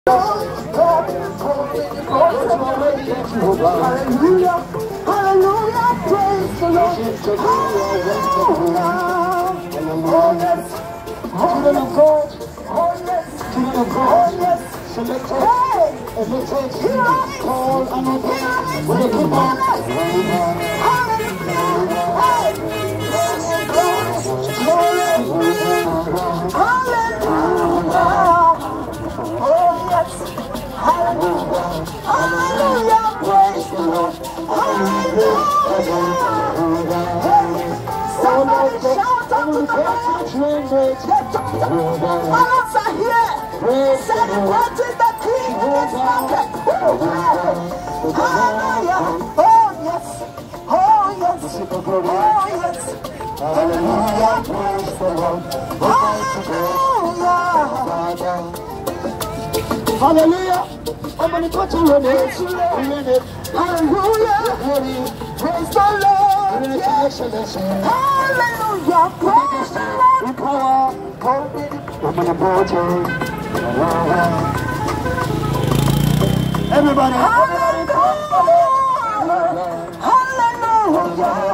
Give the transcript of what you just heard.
Hallelujah, hallelujah, praise the Lord. Hallelujah. Oh yes, children of God. Oh yes, children of God. Oh yes, selected, elected, called and ordained with a good man. Hallelujah, hallelujah. Oh yes, hallelujah, hallelujah, praise the Lord, hallelujah. Somebody shout out to the Lord. Fellows are here, celebrating the King in this market. Hallelujah, oh yes, oh yes, oh yes, hallelujah, praise the Lord, hallelujah. Hallelujah. I'm going to put you in it. Hallelujah. Praise the Lord. Yes. Hallelujah. Praise the Lord. Everybody. Hallelujah. Hallelujah.